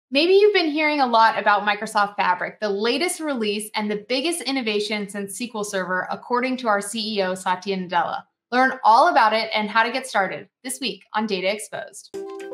Maybe you've been hearing a lot about Microsoft Fabric, the latest release and the biggest innovation since SQL Server, according to our CEO, Satya Nadella. Learn all about it and how to get started this week on Data Exposed.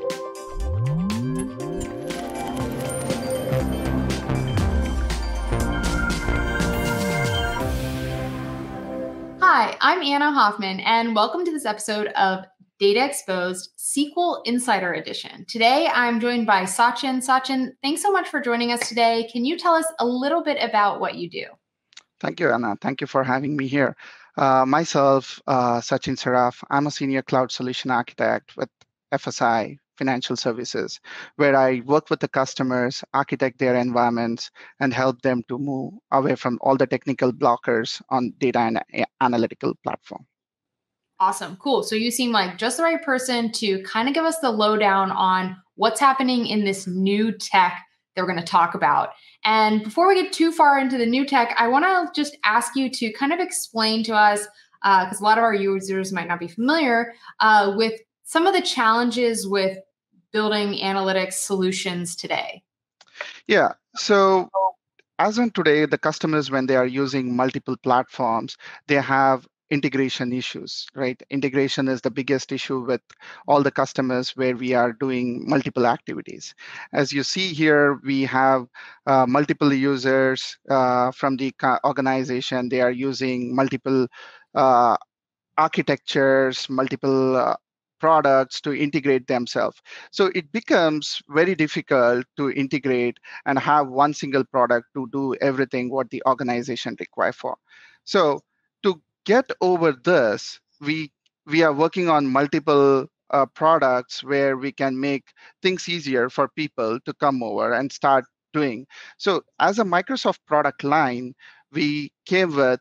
Hi, I'm Anna Hoffman, and welcome to this episode of Data Exposed SQL Insider Edition. Today, I'm joined by Sachin. Sachin, thanks so much for joining us today. Can you tell us a little bit about what you do? Thank you, Anna. Thank you for having me here. Myself, Sachin Saraf, I'm a senior cloud solution architect with FSI Financial Services, where I work with the customers, architect their environments, and help them to move away from all the technical blockers on data and analytical platform. Awesome. Cool. So you seem like just the right person to kind of give us the lowdown on what's happening in this new tech that we're going to talk about. And before we get too far into the new tech, I want to just ask you to kind of explain to us, because a lot of our users might not be familiar with some of the challenges with building analytics solutions today. Yeah. So as on today, the customers, when they are using multiple platforms, they have integration issues, right? Integration is the biggest issue with all the customers where we are doing multiple activities. As you see here, we have multiple users from the organization. They are using multiple architectures, multiple products to integrate themselves. So it becomes very difficult to integrate and have one single product to do everything what the organization require for. So to get over this, we are working on multiple products where we can make things easier for people to come over and start doing. So as a Microsoft product line, we came with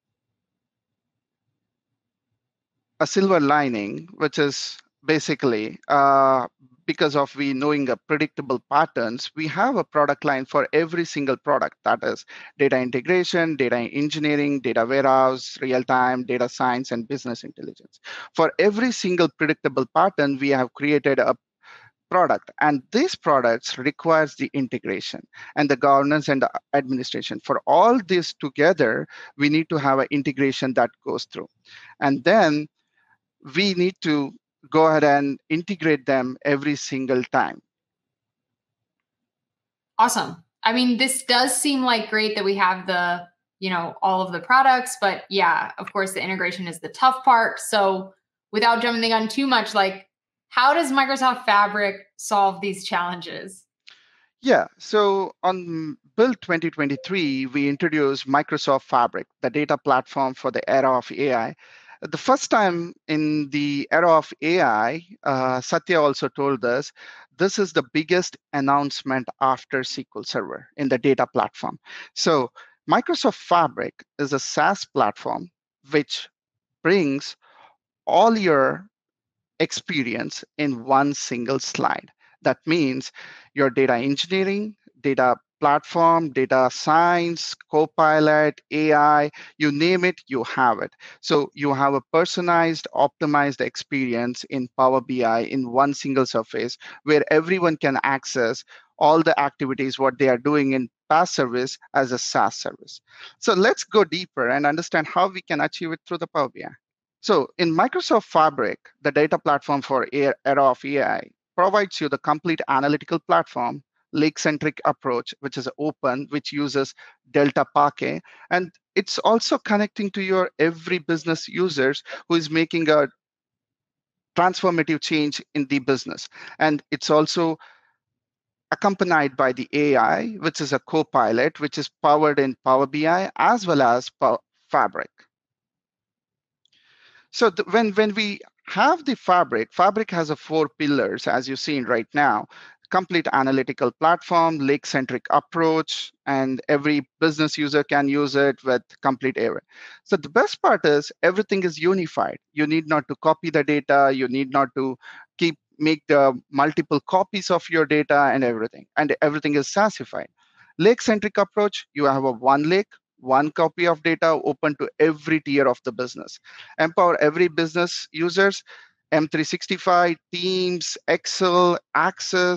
a silver lining, which is basically because of we knowing a predictable patterns, we have a product line for every single product. That is data integration, data engineering, data warehouse, real-time, data science, and business intelligence. For every single predictable pattern, we have created a product, and these products requires the integration and the governance and the administration. For all this together, we need to have an integration that goes through, and then we need to go ahead and integrate them every single time. Awesome. I mean, this does seem like great that we have all of the products, but yeah, of course, the integration is the tough part. So without jumping the gun too much, how does Microsoft Fabric solve these challenges? Yeah, so on Build 2023, we introduced Microsoft Fabric, the data platform for the era of AI. The first time in the era of AI, Satya also told us this is the biggest announcement after SQL Server in the data platform. So Microsoft Fabric is a SaaS platform which brings all your experience in one single slide. That means your data engineering, data platform, data science, Copilot, AI, you name it, you have it. So you have a personalized, optimized experience in Power BI in one single surface where everyone can access all the activities, what they are doing in past service as a SaaS service. So let's go deeper and understand how we can achieve it through the Power BI. So in Microsoft Fabric, the data platform for era of AI provides you the complete analytical platform, lake-centric approach, which is open, which uses Delta Parquet. And it's also connecting to your every business users who is making a transformative change in the business. And it's also accompanied by the AI, which is a Copilot, which is powered in Power BI as well as Fabric. So when we have the Fabric has a 4 pillars, as you've seen right now: complete analytical platform, lake-centric approach, and every business user can use it with complete AI. So the best part is everything is unified. You need not to copy the data. You need not to make the multiple copies of your data and everything is SaaSified. Lake-centric approach, you have a OneLake, one copy of data open to every tier of the business. Empower every business users, M365, Teams, Excel, Access,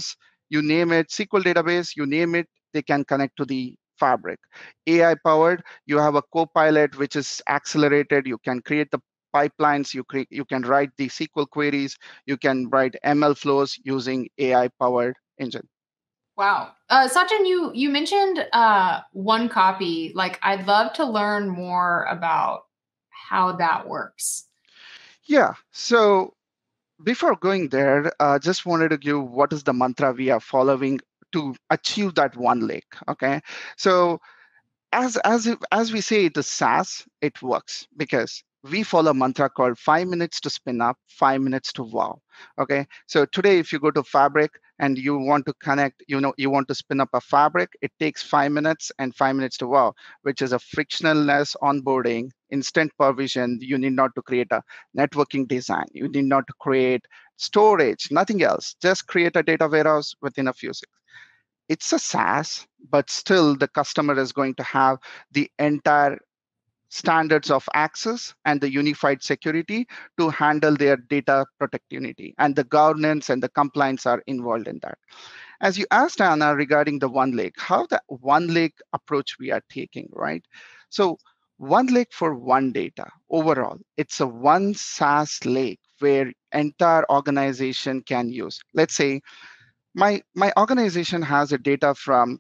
you name it, SQL database, you name it, they can connect to the Fabric. AI powered, you have a Copilot which is accelerated. You can create the pipelines, you can write the SQL queries, you can write ML flows using AI powered engine. Wow. Sachin, you mentioned one copy. Like, I'd love to learn more about how that works. Yeah. So before going there, just wanted to give what is the mantra we are following to achieve that one lake. Okay. So as we say it is SaaS, it works because we follow a mantra called 5 minutes to spin up, 5 minutes to wow. Okay, so today if you go to Fabric and you want to connect, you want to spin up a Fabric, it takes 5 minutes and 5 minutes to wow, which is a frictionless onboarding, instant provision. You need not to create a networking design. You need not to create storage, nothing else. Just create a data warehouse within a few seconds. It's a SaaS, but still the customer is going to have the entire standards of access and the unified security to handle their data protectivity. And the governance and the compliance are involved in that. As you asked, Anna, regarding the OneLake, how the OneLake approach we are taking, right? So OneLake for one data overall, it's a one SaaS lake where entire organization can use. Let's say my organization has a data from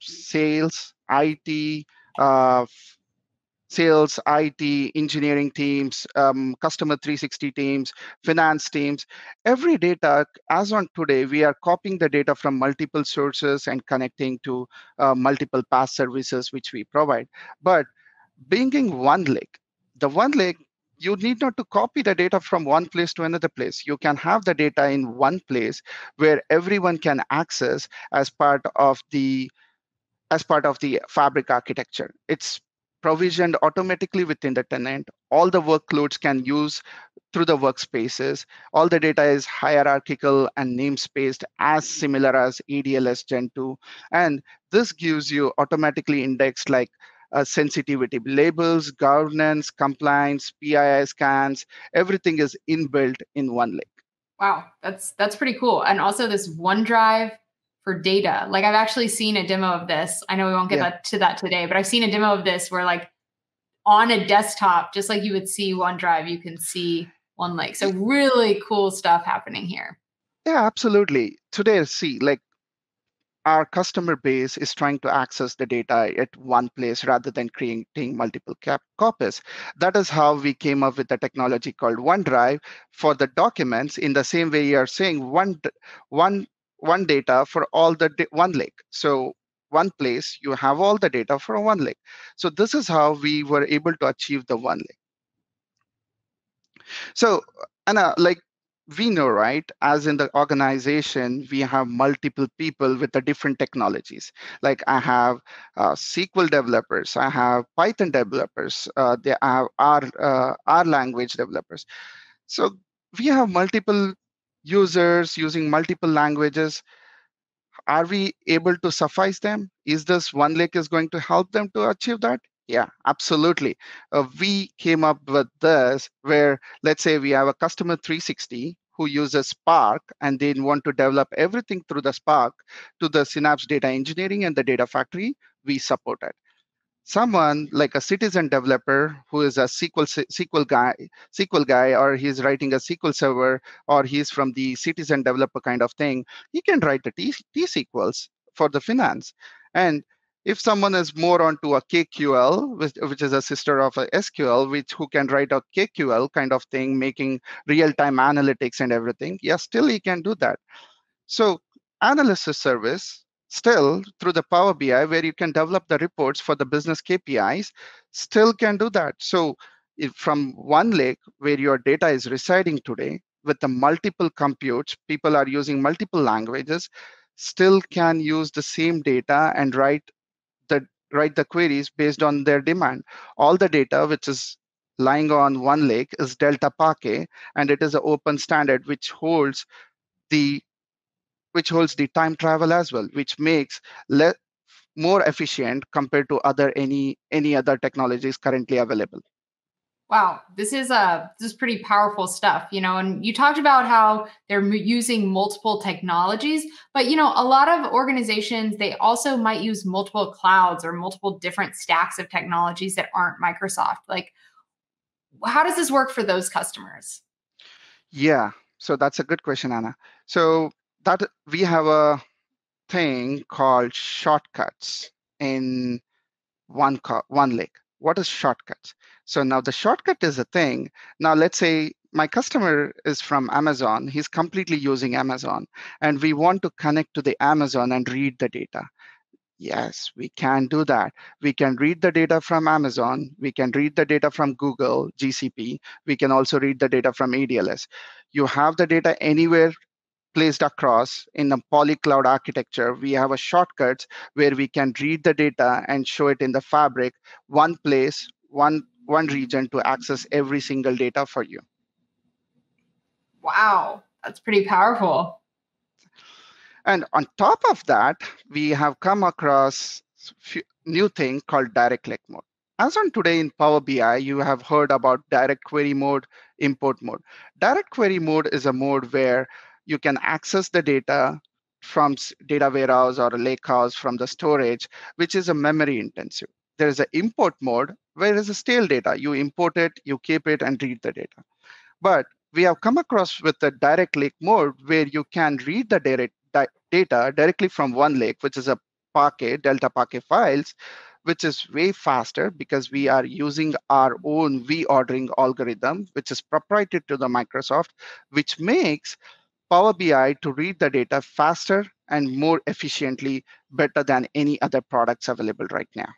uh, sales, IT, engineering teams, customer 360 teams, finance teams. Every data, as on today, we are copying the data from multiple sources and connecting to multiple PaaS services which we provide. But being one lake, the one lake, you need not to copy the data from one place to another place. You can have the data in one place where everyone can access as part of the Fabric architecture. It's provisioned automatically within the tenant. All the workloads can use through the workspaces. All the data is hierarchical and namespaced as similar as ADLS Gen 2. And this gives you automatically indexed like sensitivity labels, governance, compliance, PII scans. Everything is inbuilt in OneLake. Wow, that's pretty cool. And also this OneDrive for data. Like, I've actually seen a demo of this. I know we won't get to that today, but I've seen a demo of this where, like, on a desktop, just like you would see OneDrive, you can see OneLake. So really cool stuff happening here. Yeah, absolutely. Today, see, like our customer base is trying to access the data at one place rather than creating multiple copies. That is how we came up with a technology called OneDrive for the documents. In the same way, you are saying one, one data for all the OneLake. So one place you have all the data for OneLake. So this is how we were able to achieve the OneLake. So, Anna, like we know, right? As in the organization, we have multiple people with the different technologies. Like I have SQL developers, I have Python developers, they have R language developers. So we have multiple users using multiple languages. Are we able to suffice them? Is this OneLake is going to help them to achieve that? Yeah, absolutely. We came up with this where, let's say we have a customer 360 who uses Spark and they want to develop everything through the Spark to the Synapse data engineering and the data factory. We support it. Someone like a citizen developer who is a SQL guy, or he's writing a SQL server, or he's from the citizen developer kind of thing, he can write the T-SQLs for the finance. And if someone is more onto a KQL, which is a sister of a SQL, which who can write a KQL kind of thing, making real-time analytics and everything, yes, still he can do that. So analysis service still through the Power BI, where you can develop the reports for the business KPIs, still can do that. So if from one lake where your data is residing today with the multiple computes, people are using multiple languages, still can use the same data and write the queries based on their demand. All the data which is lying on one lake is Delta Parquet, and it is an open standard the which holds the time travel as well, which makes more efficient compared to any other technologies currently available. Wow, this is pretty powerful stuff, and you talked about how they're using multiple technologies, but a lot of organizations they also might use multiple clouds or multiple different stacks of technologies that aren't Microsoft. Like, how does this work for those customers? Yeah, so that's a good question, Anna. So that we have a thing called shortcuts in OneLake. What is shortcuts? So now the shortcut is a thing. Now let's say my customer is from Amazon. He's completely using Amazon, and we want to connect to the Amazon and read the data. Yes, we can do that. We can read the data from Amazon. We can read the data from Google, GCP. We can also read the data from ADLS. You have the data anywhere placed across in a polycloud architecture. We have a shortcuts where we can read the data and show it in the fabric, one place, one region to access every single data for you. Wow, that's pretty powerful. And on top of that, we have come across new thing called direct click mode. As on today in Power BI, you have heard about direct query mode, import mode. Direct query mode is a mode where you can access the data from data warehouse or a lake house from the storage, which is a memory intensive. There is an import mode where is a stale data. You import it, you keep it, and read the data. But we have come across with the direct lake mode where you can read the data directly from OneLake, which is a Parquet, Delta Parquet files, which is way faster because we are using our own V-ordering algorithm, which is proprietary to the Microsoft, which makes Power BI to read the data faster and more efficiently, better than any other products available right now.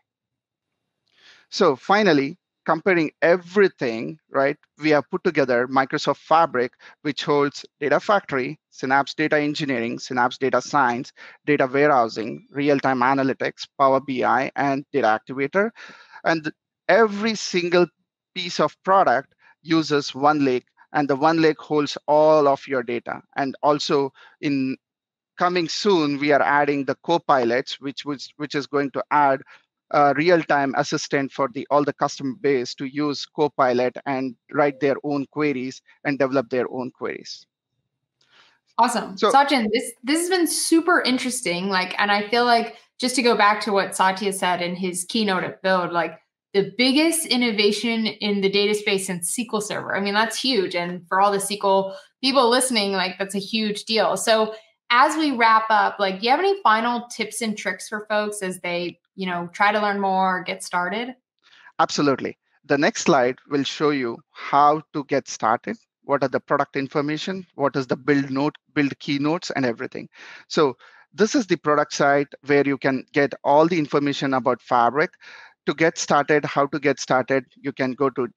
So finally, comparing everything, right, we have put together Microsoft Fabric, which holds Data Factory, Synapse Data Engineering, Synapse Data Science, Data Warehousing, Real-Time Analytics, Power BI, and Data Activator. And every single piece of product uses OneLake, and the OneLake holds all of your data. And also in coming soon, we are adding the co-pilots, which is going to add a real-time assistant for all the customer base to use Copilot and write their own queries and develop their own queries. Awesome. So Sachin, this has been super interesting. And I feel like just to go back to what Satya said in his keynote at Build, like the biggest innovation in the data space in SQL Server. I mean, that's huge. And for all the SQL people listening, like that's a huge deal. So as we wrap up, like, do you have any final tips and tricks for folks as they, try to learn more, get started? absolutely. The next slide will show you how to get started. What are the product information? What is the build keynotes and everything. So this is the product site where you can get all the information about Fabric. To get started, how to get started, you can go to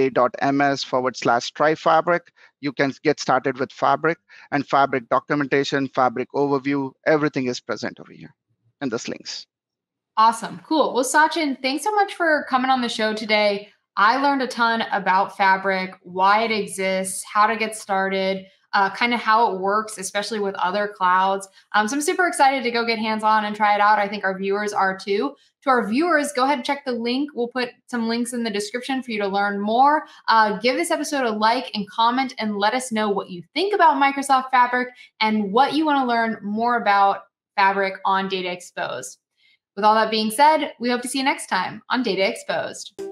aka.ms/try Fabric. You can get started with Fabric and Fabric documentation, Fabric overview, everything is present over here in this links. Awesome. Cool. Well, Sachin, thanks so much for coming on the show today. I learned a ton about Fabric, why it exists, how to get started, kind of how it works, especially with other clouds. So I'm super excited to go get hands on and try it out. I think our viewers are too. To our viewers, go ahead and check the link. We'll put some links in the description for you to learn more. Give this episode a like and comment and let us know what you think about Microsoft Fabric and what you want to learn more about Fabric on Data Exposed. With all that being said, we hope to see you next time on Data Exposed.